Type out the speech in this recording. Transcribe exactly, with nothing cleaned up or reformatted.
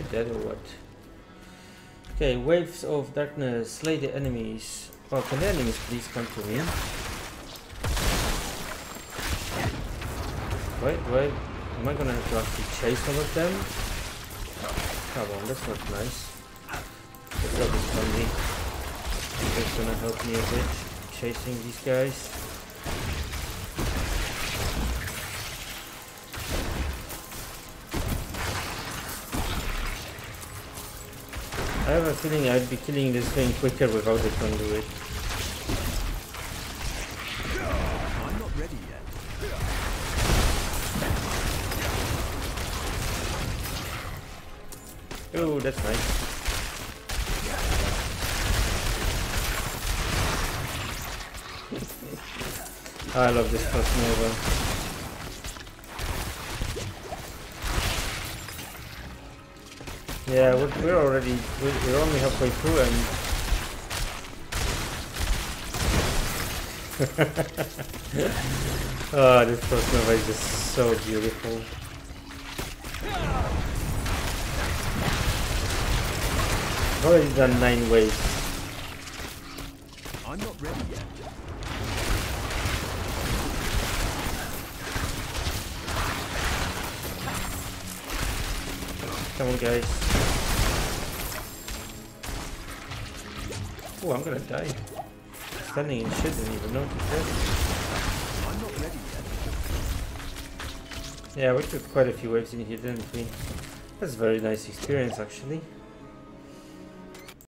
dead or what? Okay, waves of darkness, slay the enemies. Oh, can the enemies please come to me? Wait, wait. Am I gonna have to actually chase some of them? Come on, that's not nice. The dog is friendly. That's gonna help me a bit. Chasing these guys. I have a feeling I'd be killing this thing quicker without the conduit. I'm not ready yet. Oh, that's nice. I love this first nova. Yeah, we're, we're already, we're, we're only halfway through and... Oh, this first nova is just so beautiful. I've already done nine waves. I'm not ready yet. Come on, guys. Oh, I'm gonna die. Standing in shit, didn't even notice that. I'm not ready yet. Yeah, we took quite a few waves in here, didn't we? That's a very nice experience, actually.